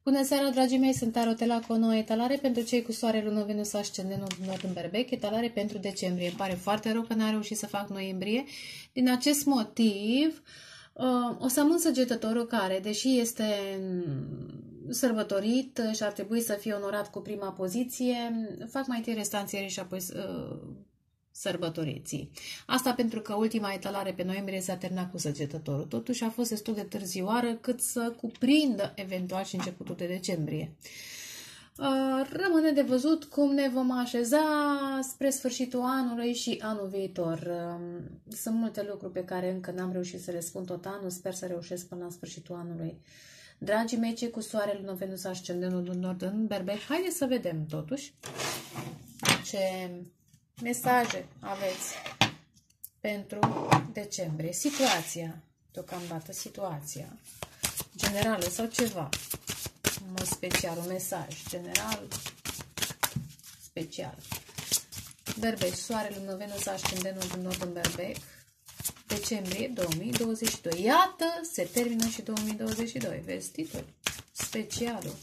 Bună seara, dragii mei, sunt Tarotela cu o nouă etalare pentru cei cu soare, lună, Venus, ascendentul nord în Berbec, etalare pentru decembrie. Îmi pare foarte rău că n-am reușit să fac noiembrie. Din acest motiv, o să amân săgetătorul care, deși este sărbătorit și ar trebui să fie onorat cu prima poziție, fac mai întâi restanțierii și apoi sărbătoriții. Asta pentru că ultima etalare pe noiembrie s-a terminat cu săgetătorul. Totuși a fost destul de târzioară cât să cuprindă eventual și începutul de decembrie. Rămâne de văzut cum ne vom așeza spre sfârșitul anului și anul viitor. Sunt multe lucruri pe care încă n-am reușit să le spun tot anul. Sper să reușesc până la sfârșitul anului. Dragii mei, cei cu soare, lună, Venus, ascendentul nord în Berbec, haideți să vedem totuși ce mesaje aveți pentru decembrie. Situația, deocamdată situația generală sau ceva, în mod special, un mesaj general, special. Berbec, soare, lună, Venus, ascendentul nord în Berbec, decembrie 2022. Iată, se termină și 2022. Vezi titlul? Specialul.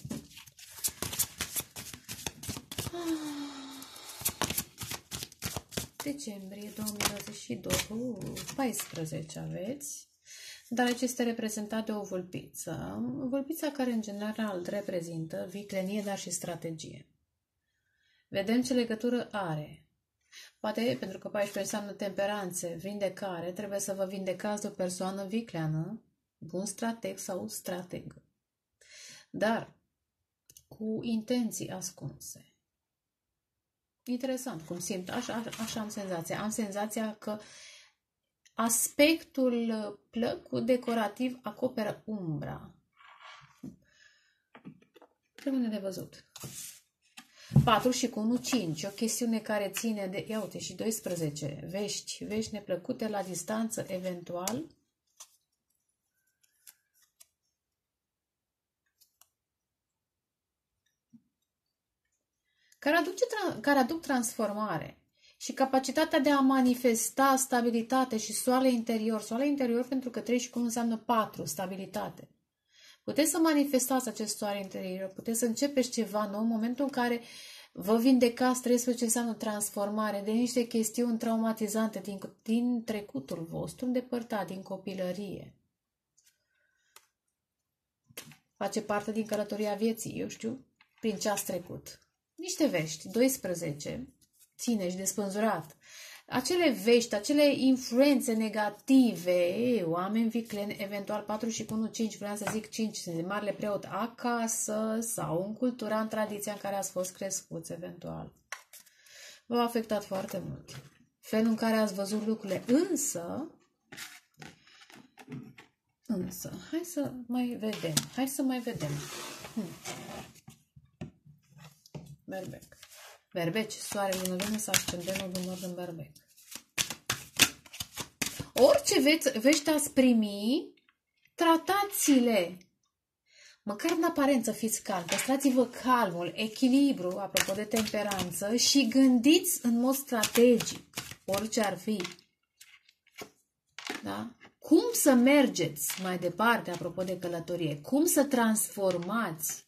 Decembrie 2022, 14 aveți, dar aici este reprezentat de o vulpiță. Vulpița care în general reprezintă viclenie, dar și strategie. Vedem ce legătură are. Poate pentru că 14 înseamnă temperanțe, vindecare, trebuie să vă vindecați de o persoană vicleană, bun strateg sau strateg. Dar cu intenții ascunse. Interesant cum simt, așa am senzația. Am senzația că aspectul plăcut decorativ acoperă umbra. Rămâne de văzut. 4 și cu 1, 5. O chestiune care ține de, ia uite, și 12. Vești neplăcute la distanță, eventual. Care aduc transformare și capacitatea de a manifesta stabilitate și soare interior. Soare interior pentru că 3 și cu 1 înseamnă 4, stabilitate. Puteți să manifestați acest soare interior, puteți să începeți ceva nou în momentul în care vă vindecați 13 înseamnă transformare de niște chestiuni traumatizante din trecutul vostru, îndepărtat, din copilărie. Face parte din călătoria vieții, eu știu, prin ce ați trecut. Niște vești, 12, țineți de spânzurat. Acele vești, acele influențe negative, oameni vicleni, eventual 4 și cu 1, 5, vreau să zic 5, sunt marele preot acasă sau în cultura, în tradiția în care ați fost crescuți, eventual. V-a afectat foarte mult. Felul în care ați văzut lucrurile, însă, hai să mai vedem. Berbec. Berbeci, soare, lună, Venus, ascendentul nord în Berbec. Orice vești ați primi, tratați-le. Măcar în aparență fiți calm, păstrați-vă calmul, echilibru, apropo de temperanță, și gândiți în mod strategic, orice ar fi. Da? Cum să mergeți mai departe, apropo de călătorie? Cum să transformați?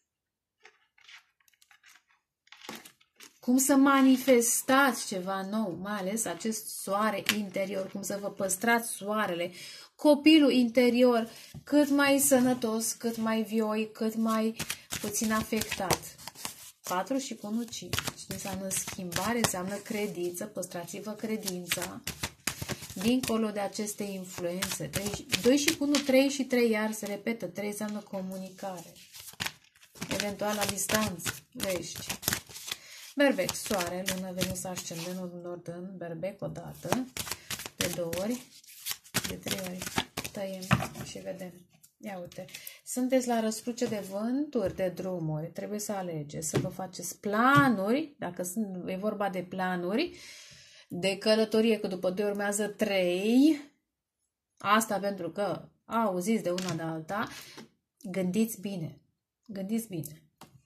Cum să manifestați ceva nou, mai ales acest soare interior, cum să vă păstrați soarele, copilul interior cât mai sănătos, cât mai vioi, cât mai puțin afectat. 4 și cu 1, 5. Înseamnă schimbare, înseamnă credință, păstrați-vă credința. Dincolo de aceste influențe. 2 și cu 1, 3 și 3 iar se repetă. 3 înseamnă comunicare. Eventual la distanță, vești. Berbec, soare, lună, Venus, ascendentul nord în Berbec odată, de 2 ori, de 3 ori, tăiem și vedem. Ia uite, sunteți la răscruce de vânturi, de drumuri, trebuie să alegeți, să vă faceți planuri, dacă e vorba de planuri, de călătorie, că după 2 urmează 3, asta pentru că auziți de una de alta, gândiți bine, gândiți bine.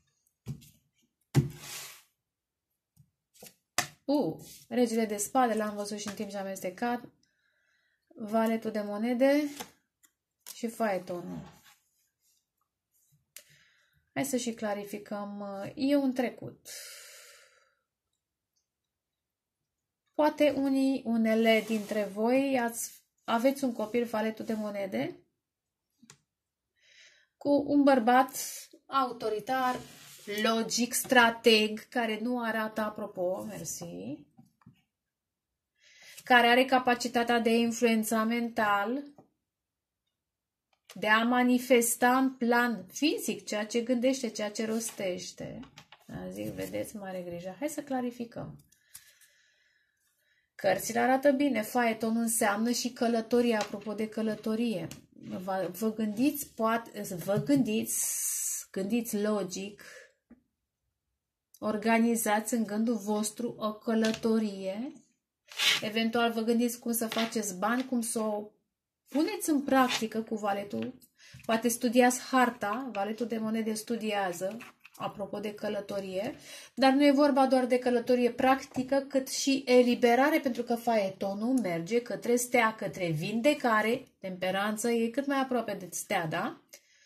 Regele de spade, l-am văzut și în timp ce am amestecat. Valetul de monede și faetonul. Hai să și clarificăm. E un trecut. Poate unele dintre voi aveți un copil valetul de monede cu un bărbat autoritar, logic, strateg, care nu arată, apropo, mersi, care are capacitatea de a influența mental, de a manifesta în plan fizic ceea ce gândește, ceea ce rostește. Zic, vedeți, mare grijă. Hai să clarificăm. Cărțile arată bine, faeton înseamnă și călătorie, apropo de călătorie. Gândiți logic, organizați în gândul vostru o călătorie, eventual vă gândiți cum să faceți bani, cum să o puneți în practică cu valetul, poate studiați harta, valetul de monede studiază, apropo de călătorie, dar nu e vorba doar de călătorie practică, cât și eliberare, pentru că faetonul merge către stea, către vindecare, temperanță, e cât mai aproape de stea, da?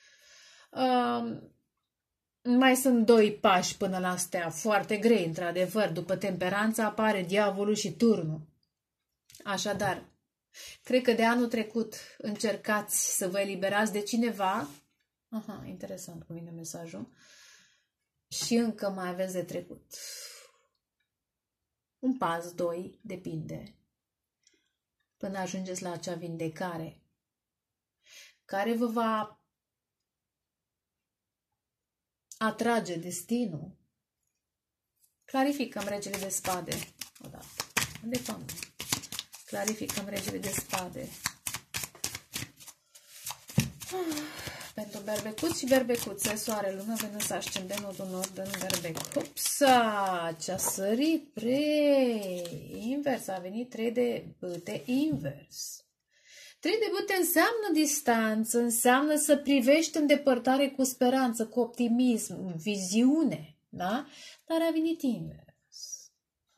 Mai sunt 2 pași până la stea, foarte grei, într-adevăr. După temperanță apare diavolul și turnul. Așadar, cred că de anul trecut încercați să vă eliberați de cineva. Aha, interesant cum vine mesajul. Și încă mai aveți de trecut. Un pas, 2, depinde. Până ajungeți la acea vindecare care vă va atrage destinul. Clarificăm regele de spade. Odată. Unde fac? Clarificăm regele de spade. Pentru berbecuți și berbecuțe, soare, lună, venus, ascendent, nodul nord, în berbec. Upsa, ce-a sărit, invers, a venit 3 de bâte invers. 3 de bâte înseamnă distanță, înseamnă să privești în depărtare cu speranță, cu optimism, viziune, da? Dar a venit invers.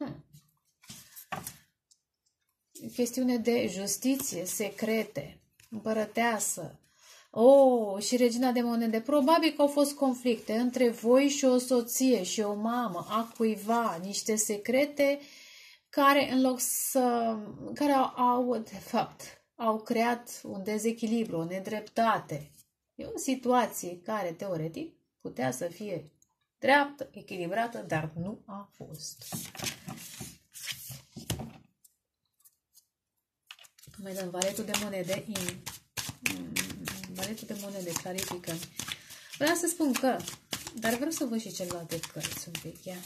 Chestiune de justiție, secrete, împărăteasă. Și regina de monede. Probabil că au fost conflicte între voi și o soție și o mamă, a cuiva, niște secrete care în loc să... care de fapt, au creat un dezechilibru, o nedreptate. E o situație care, teoretic, putea să fie dreaptă, echilibrată, dar nu a fost. Mai dăm valetul de monede. Valetul de monede, clarificăm. Vreau să spun că, dar vreau să văd și celelalte cărți un pic, ia.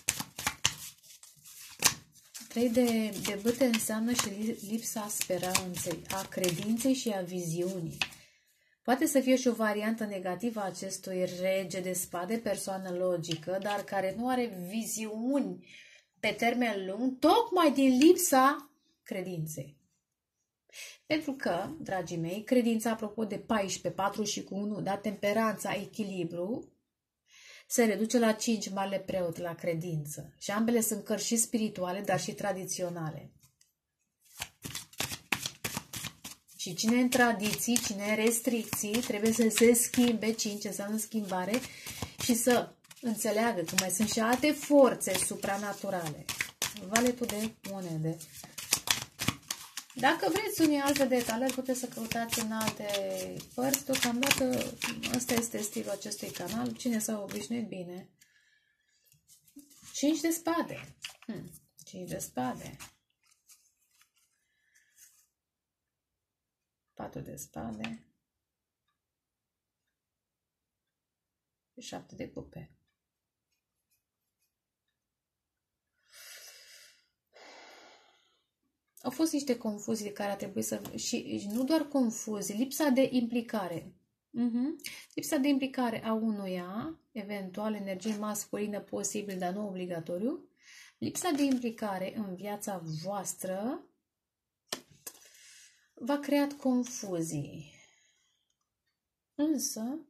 3 de bâte înseamnă și lipsa speranței, a credinței și a viziunii. Poate să fie și o variantă negativă a acestui rege de spade, persoană logică, dar care nu are viziuni pe termen lung, tocmai din lipsa credinței. Pentru că, dragii mei, credința, apropo de 14, 4 și cu 1, da, temperanța, echilibru, se reduce la 5 marele preot, la credință. Și ambele sunt cărți și spirituale, dar și tradiționale. Și cine în tradiții, cine în restricții, trebuie să se schimbe, 5 înseamnă schimbare, și să înțeleagă că mai sunt și alte forțe supranaturale. Valetul de monede. Dacă vreți unii alte detalii, puteți să căutați în alte părți. Deocamdată, ăsta este stilul acestui canal. Cine s-a obișnuit, bine. 5 de spade. 5 de spade. 4 de spade. 7 de cupe. Au fost niște confuzii de care a trebuit să... Și nu doar confuzii, lipsa de implicare. Lipsa de implicare a unuia, eventual energie masculină posibil, dar nu obligatoriu. Lipsa de implicare în viața voastră v-a creat confuzii. Însă,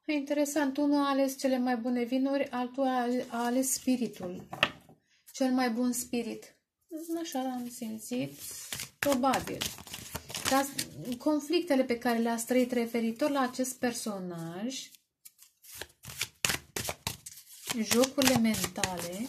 E interesant, unul a ales cele mai bune vinuri, altul a ales spiritul. Cel mai bun spirit. Așa am simțit, probabil. Dar conflictele pe care le-ați trăit referitor la acest personaj, jocurile mentale,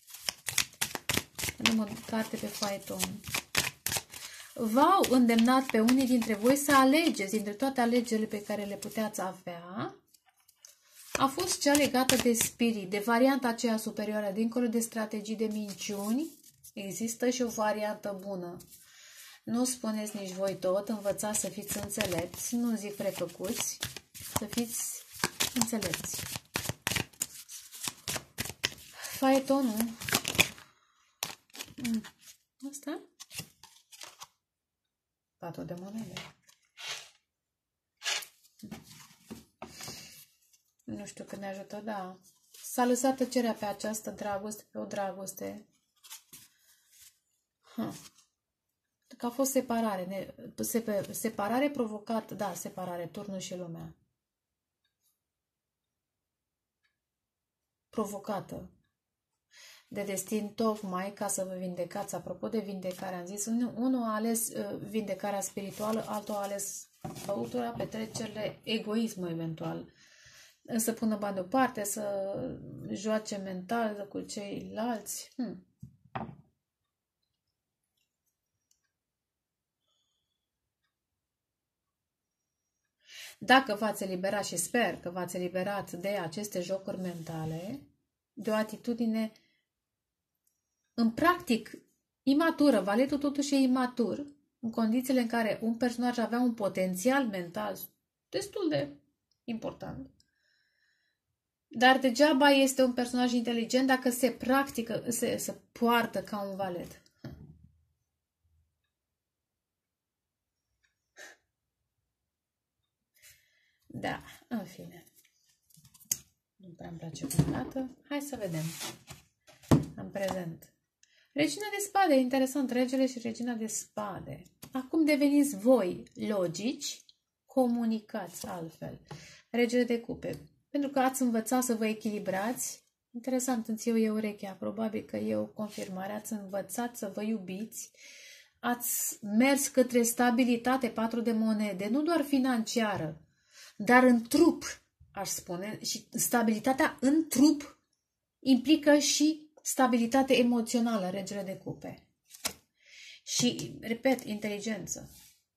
număr carte pe faeton, v-au îndemnat pe unii dintre voi să alegeți dintre toate alegerile pe care le puteați avea. A fost cea legată de spirit, de varianta aceea superioară, dincolo de strategii de minciuni, există și o variantă bună. Nu spuneți nici voi tot, învățați să fiți înțelepți, nu zic prefăcuți, să fiți înțelepți. Faetonul. Asta? 4 de monede. Nu știu când ne ajută, da. S-a lăsat tăcerea pe această dragoste, pe o dragoste. Că a fost separare. Separare provocată, da, separare, turnul și lumea. Provocată de destin, tocmai ca să vă vindecați. Apropo de vindecare, am zis, unul a ales vindecarea spirituală, altul a ales băutura, petrecerile, egoismul eventual. Să pună bani deoparte, să joace mental cu ceilalți. Dacă v-ați eliberat, și sper că v-ați eliberat de aceste jocuri mentale, de o atitudine în practic imatură, valetul totuși e imatur, în condițiile în care un personaj avea un potențial mental destul de important. Dar degeaba este un personaj inteligent dacă se practică, se poartă ca un valet. Da, în fine. Nu prea îmi place deocamdată. Hai să vedem. În prezent. Regina de spade, interesant, regele și regina de spade. Acum deveniți voi logici, comunicați altfel. Regele de cupe. Pentru că ați învățat să vă echilibrați. Interesant, îmi ție eu urechea. Probabil că e o confirmare. Ați învățat să vă iubiți. Ați mers către stabilitate, 4 de monede, nu doar financiară, dar în trup, aș spune. Și stabilitatea în trup implică și stabilitate emoțională, regele de cupe. Și, repet, inteligență.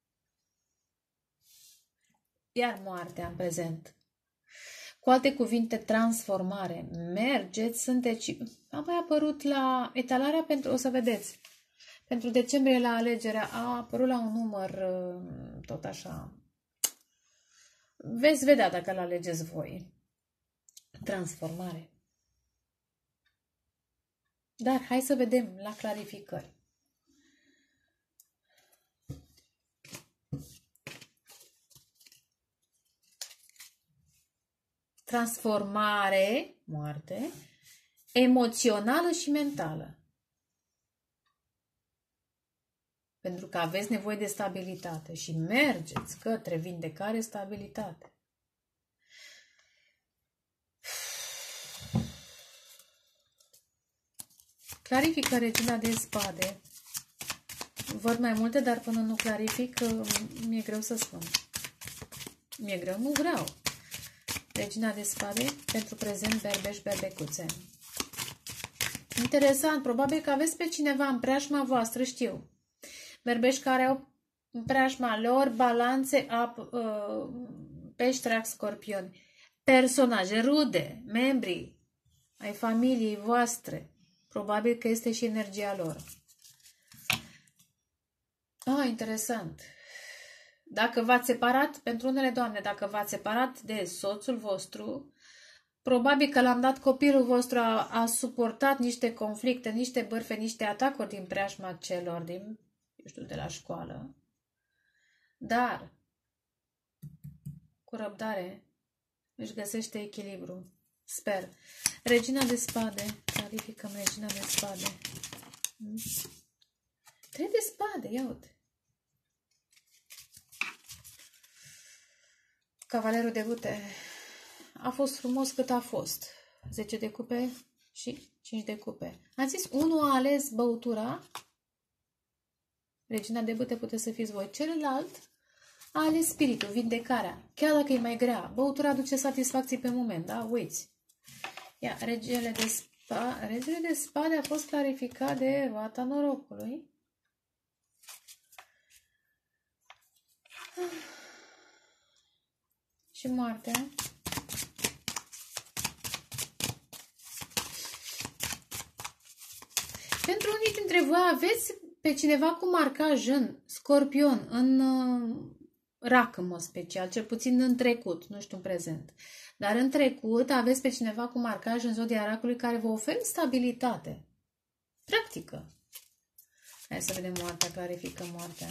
Iar moartea în prezent. Cu alte cuvinte, transformare. Mergeți, sunteți... A mai apărut la etalarea pentru... O să vedeți. Pentru decembrie la alegerea a apărut la un număr tot așa. Veți vedea dacă l-alegeți voi. Transformare. Dar hai să vedem la clarificări. Transformare, moarte, emoțională și mentală. Pentru că aveți nevoie de stabilitate și mergeți către vindecare, stabilitate. Clarifică regina de spade. Văd mai multe, dar până nu clarific, mi-e greu să spun. Mi-e greu, nu vreau. Regina de spade, pentru prezent, berbeș, berbecuțe. Interesant, probabil că aveți pe cineva în preajma voastră, știu. Berbești care au în preajma lor balanțe, pești, rac, scorpioni. Personaje, rude, membri ai familiei voastre. Probabil că este și energia lor. Interesant. Dacă v-ați separat, pentru unele doamne, dacă v-ați separat de soțul vostru, probabil că l-am dat copilul vostru, a suportat niște conflicte, niște bârfe, niște atacuri din preajma celor din, de la școală. Dar, cu răbdare, își găsește echilibru. Sper. Regina de spade. Clarificăm regina de spade. 3 de spade, ia uite. Cavalerul de bute. a fost frumos cât a fost. 10 de cupe și 5 de cupe. Am zis, unul a ales băutura, regina de bâte puteți să fiți voi. Celălalt a ales spiritul, vindecarea. Chiar dacă e mai grea, băutura aduce satisfacții pe moment, da? Uiți. Ia, regele de spade a fost clarificat de roata norocului. Și moartea. Pentru unii dintre voi aveți pe cineva cu marcaj în Scorpion, în rac în mod special, cel puțin în trecut, nu știu în prezent. Dar în trecut aveți pe cineva cu marcaj în zodia racului care vă oferă stabilitate. Practică. Hai să vedem moartea, clarifică moartea.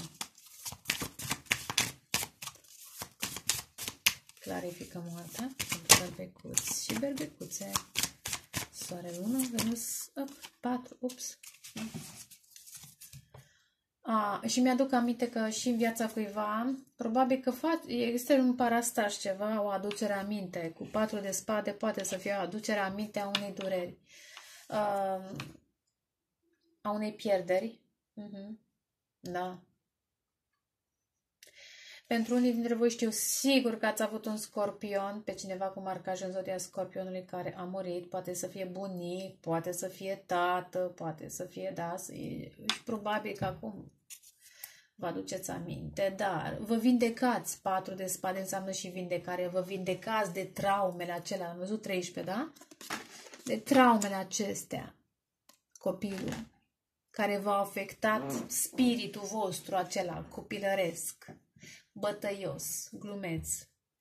Clarifică moartea. Berbecuți și berbecuțe. Soare, lună, Venus, 4, ups. Și mi-aduc aminte că și în viața cuiva, probabil că este un parastaș ceva, o aducere aminte. Cu 4 de spade poate să fie o aducere aminte a unei dureri, a unei pierderi. Da. Pentru unii dintre voi știu sigur că ați avut un scorpion, pe cineva cu marcaj în zodia scorpionului care a murit, poate să fie bunic, poate să fie tată, poate să fie, da, și probabil că acum vă aduceți aminte, dar vă vindecați. 4 de spade înseamnă și vindecare, vă vindecați de traumele acelea, am văzut 13, da? De traumele acestea, copilul, care v-a afectat spiritul vostru acela copilăresc, bătăios, glumeț.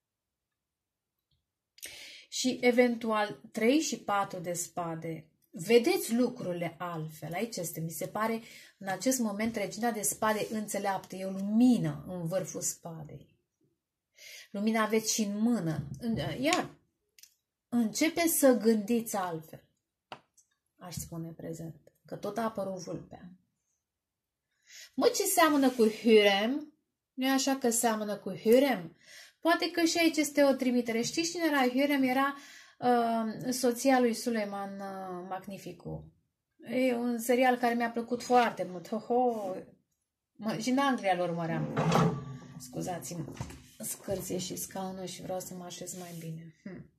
Și eventual 3 și 4 de spade. Vedeți lucrurile altfel. Aici este, mi se pare, în acest moment, regina de spade înțeleaptă. E o lumină în vârful spadei. Lumina aveți și în mână. Iar începe să gândiți altfel. Aș spune prezent. Că tot a apărut vulpea. Mă, ce seamănă cu Hürrem? Nu e așa că seamănă cu Hürrem? Poate că și aici este o trimitere. Știți cine era Hürrem? Era soția lui Suleiman Magnificul. E un serial care mi-a plăcut foarte mult. Și în Anglia lor urmăream. Scuzați-mă, scârție și scaunul și vreau să mă așez mai bine.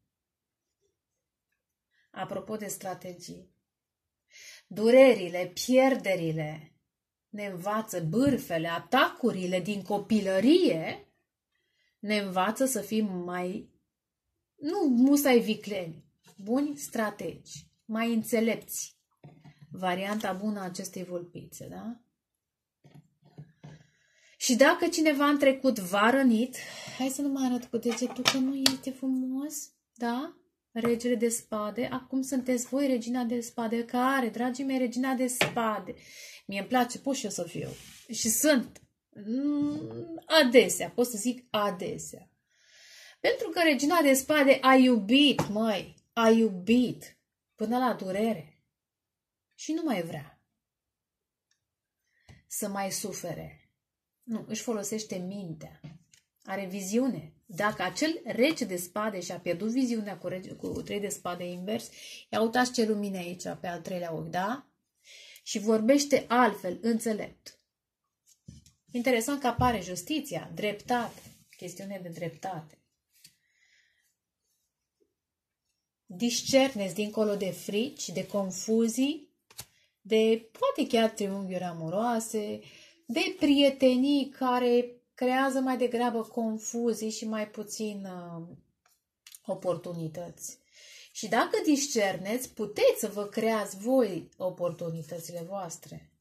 Apropo de strategii, durerile, pierderile ne învață, bârfele, atacurile din copilărie ne învață să fim mai, nu musai vicleni, buni strategi, mai înțelepți. Varianta bună a acestei vulpițe, da? Și dacă cineva în trecut v-a rănit, hai să nu mă arăt cu degetul că nu este frumos, da? Regele de spade, acum sunteți voi regina de spade, care, dragii mei, regina de spade. Mie îmi place, pot și eu să fiu. Și sunt adesea, pot să zic adesea. Pentru că regina de spade a iubit, măi, a iubit până la durere. Și nu mai vrea să mai sufere. Nu, își folosește mintea. Are viziune. Dacă acel rege de spade și-a pierdut viziunea cu 3 de spade invers, ia uitați ce lumină aici pe al 3-lea ochi, da? Și vorbește altfel, înțelept. Interesant că apare justiția, dreptate, chestiune de dreptate. Discerneți dincolo de frici, de confuzii, de poate chiar triunghiuri amoroase, de prietenii care creează mai degrabă confuzii și mai puțin oportunități. Și dacă discerneți, puteți să vă creați voi oportunitățile voastre.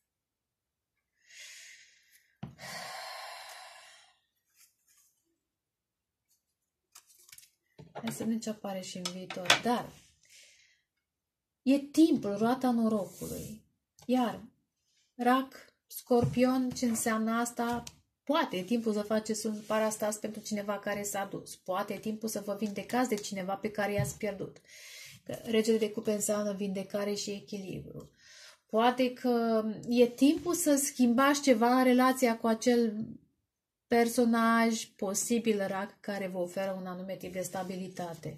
Hai să vedem ce apare și în viitor. Dar e timpul, roata norocului. Iar rac, scorpion, ce înseamnă asta? Poate e timpul să faceți un parastas pentru cineva care s-a dus. Poate e timpul să vă vindecați de cineva pe care i-ați pierdut. Că regele de cupe înseamnă vindecare și echilibru. Poate că e timpul să schimbați ceva în relația cu acel personaj, posibil rac, care vă oferă un anume tip de stabilitate.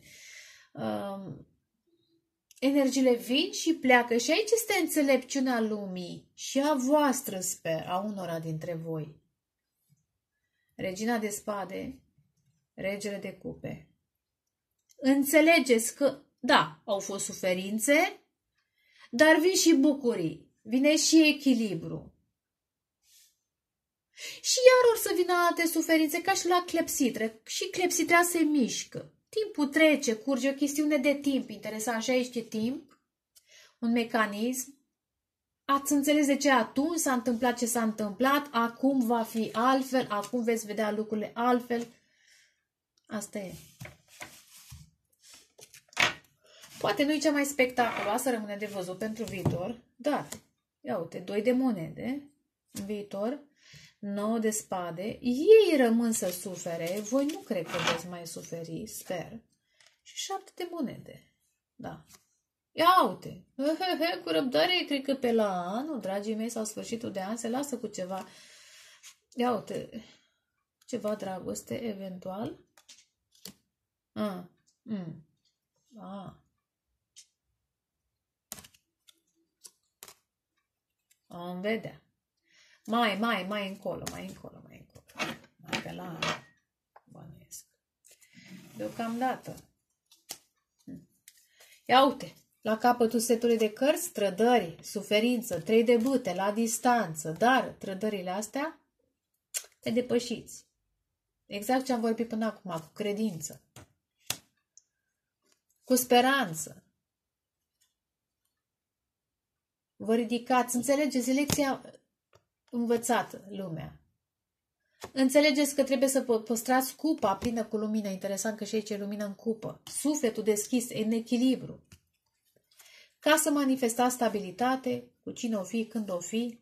Energiile vin și pleacă și aici este înțelepciunea lumii și a voastră, sper, a unora dintre voi. Regina de spade, regele de cupe. Înțelegeți că, da, au fost suferințe, dar vin și bucurii, vine și echilibru. Și iar or să vină alte suferințe, ca și la clepsidre. Și clepsidrea se mișcă. Timpul trece, curge, o chestiune de timp. Interesant, și aici e timp, un mecanism. Ați înțeles de ce atunci s-a întâmplat ce s-a întâmplat, acum va fi altfel, acum veți vedea lucrurile altfel. Asta e. Poate nu e cea mai spectaculoasă, rămâne de văzut pentru viitor, dar, ia uite, 2 de monede în viitor, 9 de spade, ei rămân să sufere, voi nu cred că veți mai suferi, sper, și 7 de monede, da. Ia uite, cu răbdare, cred că pe la anul, dragii mei, sau sfârșitul de an, se lasă cu ceva, ia uite, ceva dragoste, eventual. Am vedea. Mai încolo. Mai pe la bănuiesc. Deocamdată. Ia uite, la capătul setului de cărți, trădări, suferință, 3 de bâte, la distanță, dar trădările astea te depășiți. Exact ce am vorbit până acum, cu credință, cu speranță. Vă ridicați, înțelegeți lecția învățată, lumea. Înțelegeți că trebuie să păstrați cupa plină cu lumină. Interesant că și aici e lumină în cupă. Sufletul deschis, în echilibru. Ca să manifestați stabilitate, cu cine o fi, când o fi.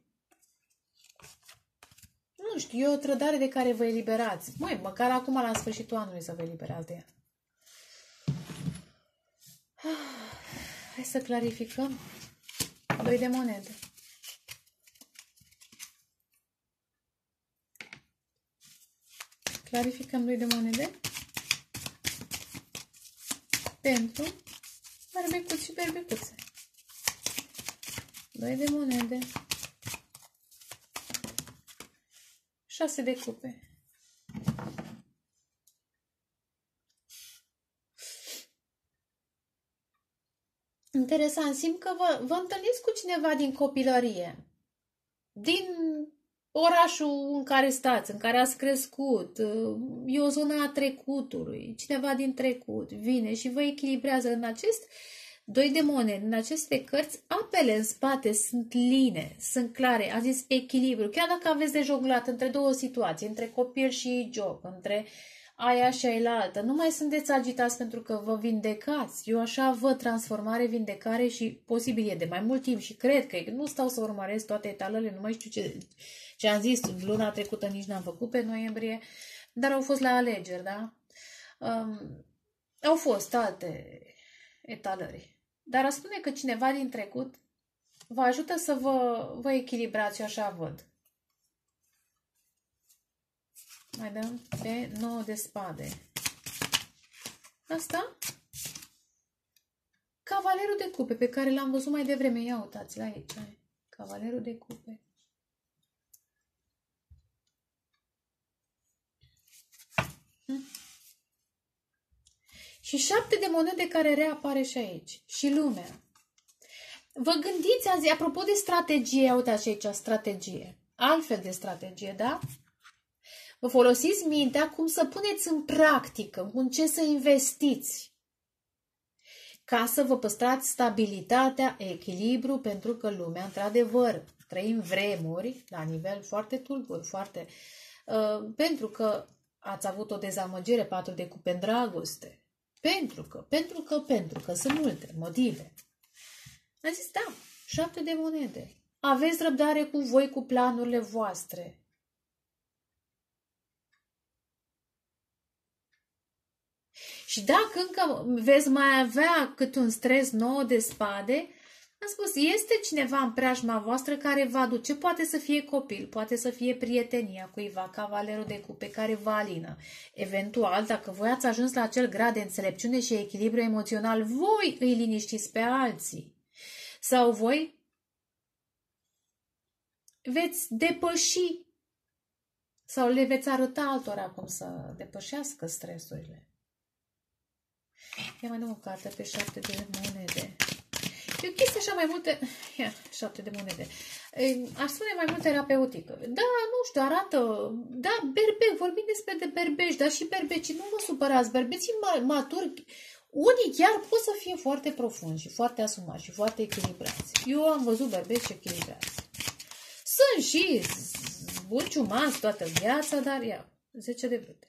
Nu știu, e o trădare de care vă eliberați. Măi, măcar acum la sfârșitul anului să vă eliberați de ea. Hai să clarificăm. 2 de monede. Clarificăm 2 de monede. Pentru berbecuți și berbecuțe. 2 de monede. 6 de cupe. Interesant, simt că vă întâlniți cu cineva din copilărie, din orașul în care stați, în care ați crescut, e o zonă a trecutului, cineva din trecut vine și vă echilibrează în acest 2 de monede, în aceste cărți, apele în spate sunt line, sunt clare, a zis echilibru, chiar dacă aveți de jonglat între două situații, între copil și joc, între aia și ailaltă, nu mai sunteți agitați pentru că vă vindecați. Eu așa văd transformare, vindecare și posibil e de mai mult timp și cred că nu stau să urmăresc toate etalele, nu mai știu ce am zis, luna trecută nici n-am făcut pe noiembrie, dar au fost la alegeri, da? Au fost alte etalări. Dar a spune că cineva din trecut vă ajută să vă echilibrați, eu așa văd. Mai dăm pe 9 de spade. Asta? Cavalerul de cupe, pe care l-am văzut mai devreme. Ia uitați-l aici. Cavalerul de cupe. Și 7 de monede care reapare și aici. Și lumea. Vă gândiți azi, apropo de strategie, uitați aici, strategie. Altfel de strategie, da? Vă folosiți mintea cum să puneți în practică, în ce să investiți. Ca să vă păstrați stabilitatea, echilibru, pentru că lumea, într-adevăr, trăim vremuri la nivel foarte tulburi, foarte... pentru că ați avut o dezamăgire, 4 de cupe în dragoste. Pentru că sunt multe motive. Am zis, da, 7 de monede. Aveți răbdare cu voi, cu planurile voastre. Și dacă încă veți mai avea cât un stres 9 de spade, Am spus, este cineva în preajma voastră care vă aduce, poate să fie copil, poate să fie prietenia cuiva, cavalerul de cupe care vă alină. Eventual, dacă voi ați ajuns la acel grad de înțelepciune și echilibru emoțional, voi îi liniștiți pe alții. Sau voi veți depăși sau le veți arăta altora cum să depășească stresurile. Ia mai dăm o carte pe 7 de monede. E o chestie așa mai multe... Ia, 7 de monede. Aș spune mai mult terapeutică. Da, nu știu, arată... Da, berbec, vorbim despre de berbeci, dar și berbecii, nu vă supărați, berbecii maturi, unii chiar pot să fie foarte profunzi și foarte asumați și foarte echilibrați. Eu am văzut berbeci echilibrați. Sunt și zbuciumați toată viața, dar ia, 10 de brute.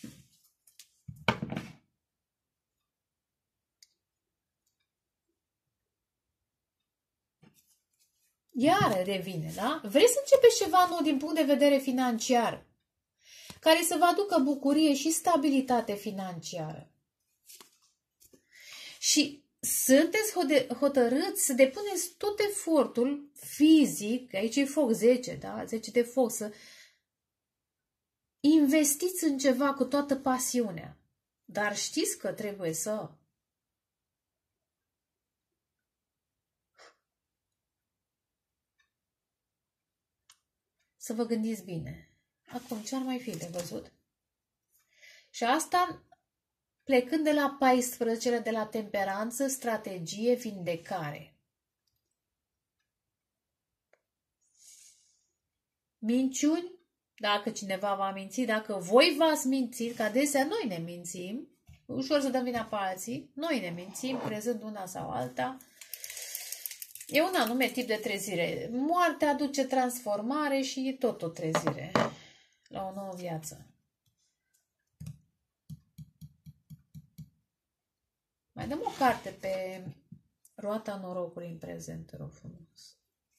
Iar revine, da? Vreți să începeți ceva nou din punct de vedere financiar, care să vă aducă bucurie și stabilitate financiară. Și sunteți hotărâți să depuneți tot efortul fizic, aici e foc 10, da? 10 de foc, să investiți în ceva cu toată pasiunea. Dar știți că trebuie să vă gândiți bine. Acum, ce ar mai fi de văzut? Și asta plecând de la 14, de la temperanță, strategie, vindecare. Minciuni, dacă cineva va minți, dacă voi v-ați mințit, că adesea noi ne mințim, ușor să dăm vina pe alții, noi ne mințim, crezând una sau alta. E un anume tip de trezire. Moartea aduce transformare și e tot o trezire la o nouă viață. Mai dăm o carte pe roata norocului în prezent, te rog frumos.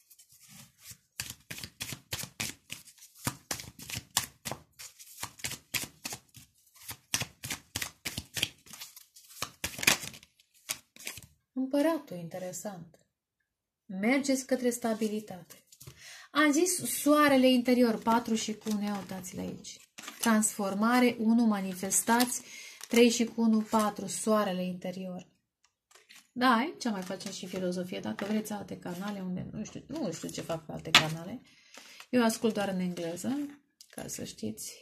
Împăratul, interesant. Mergeți către stabilitate. Am zis soarele interior, 4 și cu 1, uitați-l aici. Transformare, 1, manifestați, 3 și cu 1, 4, soarele interior. Da, aici mai facem și filozofie. Dacă vreți alte canale, unde nu știu ce fac pe alte canale. Eu ascult doar în engleză, ca să știți.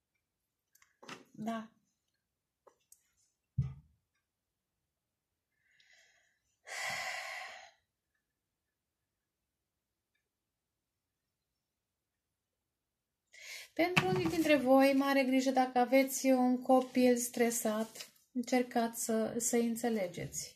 Da. Pentru unii dintre voi, mare grijă dacă aveți un copil stresat, încercați să-i înțelegeți.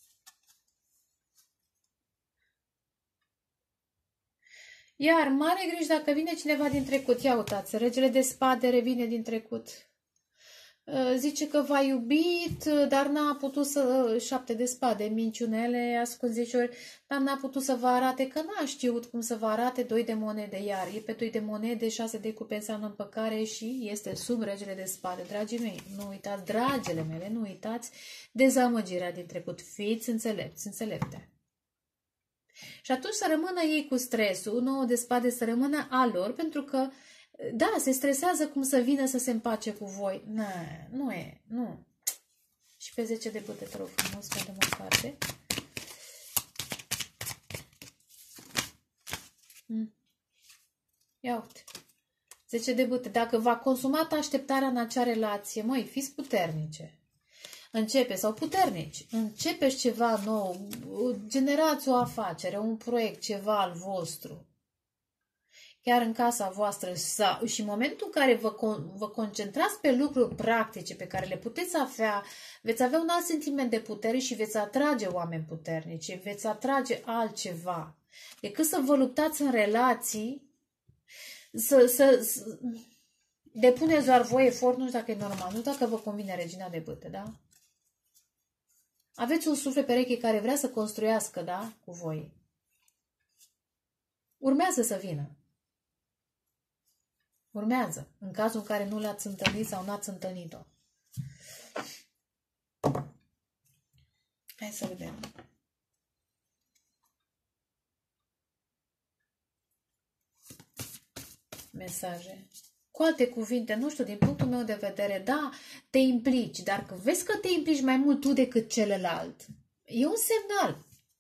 Iar mare grijă dacă vine cineva din trecut. Ia uitați, regele de spade revine din trecut. Zice că v-a iubit, dar n-a putut să... 7 de spade, minciunele, ascult 10 ori, dar n-a putut să vă arate, că n-a știut cum să vă arate. 2 de monede, iar e pe 2 de monede, 6 de cupe înseamnă împăcare și este sub regele de spade. Dragii mei, nu uitați, dragele mele, nu uitați dezamăgirea din trecut. Fiți înțelepți, înțelepte. Și atunci să rămână ei cu stresul, 9 de spade să rămână a lor, pentru că da, se stresează cum să vină să se împace cu voi. Nu e, nu. Și pe 10 de bâte, te rog frumos, pentru o carte. Ia uite. 10 de bâte. Dacă v-a consumat așteptarea în acea relație, măi, fiți puternice. Începeți, sau puternici, începeți ceva nou, generați o afacere, un proiect, ceva al vostru. Chiar în casa voastră și în momentul în care vă concentrați pe lucruri practice pe care le puteți avea, veți avea un alt sentiment de putere și veți atrage oameni puternici, veți atrage altceva. Decât să vă luptați în relații, să depuneți doar voi efort, nu știu dacă e normal, nu dacă vă convine regina de bâte, da? Aveți un suflet pereche care vrea să construiască, da, cu voi. Urmează să vină. Urmează, în cazul în care nu l-ați întâlnit sau n-ați întâlnit-o. Hai să vedem. mesaje. Cu alte cuvinte, nu știu, din punctul meu de vedere, da, te implici, dar că vezi că te implici mai mult tu decât celălalt, e un semnal.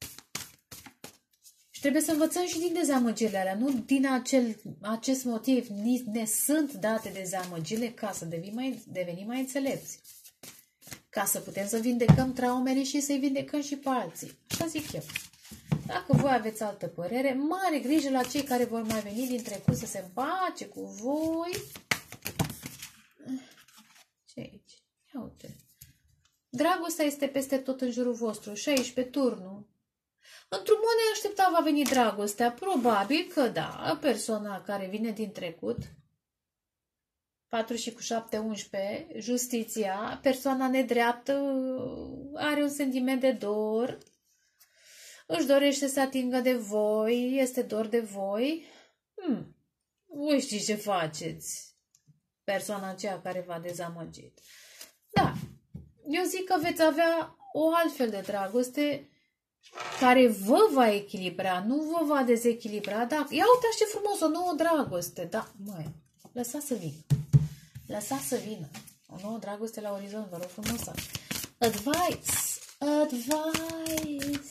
Și trebuie să învățăm și din dezamăgirile alea, nu din acest motiv ne sunt date dezamăgirile ca să devenim mai înțelepți. Ca să putem să vindecăm traumele și să-i vindecăm și pe alții. Așa zic eu. Dacă voi aveți altă părere, mare grijă la cei care vor mai veni din trecut să se împace cu voi. Ce aici? Ia uite. Dragostea este peste tot în jurul vostru. 16 turnul. Într-un mod neașteptat va veni dragostea. Probabil că da, persoana care vine din trecut, 4 și cu 7, 11, justiția, persoana nedreaptă are un sentiment de dor, își dorește să atingă de voi, este dor de voi. Voi știți ce faceți, persoana aceea care v-a dezamăgit. Da, eu zic că veți avea o altfel de dragoste care vă va echilibra, nu vă va dezechilibra. Da, ia uitați ce frumos, o nouă dragoste. Da, măi, lăsați să vină. Lăsați să vină. O nouă dragoste la orizont, vă rog frumos. Advice. Advice.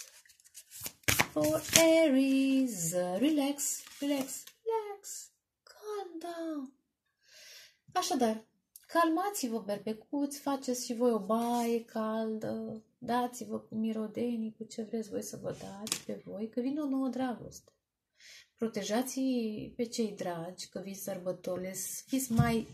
For Aries. Relax, relax, relax. Calm down. Așadar, calmați-vă, berbecuți, faceți și voi o baie caldă, dați-vă cu mirodenii, cu ce vreți voi să vă dați pe voi, că vine o nouă dragoste. Protejați pe cei dragi, că vin sărbătorile, fiți mai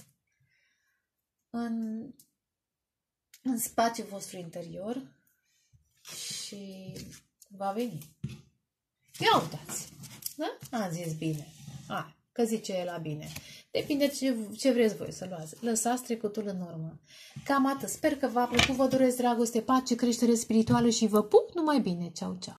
în spațiul vostru interior și va veni. Ia uitați! Da? Am zis bine. Hai, că zice el la bine. Depinde ce vreți voi să luați. Lăsați trecutul în urmă. Cam atât. Sper că v-a plăcut. Vă doresc dragoste, pace, creștere spirituală și vă pup numai bine. Ceau, ceau!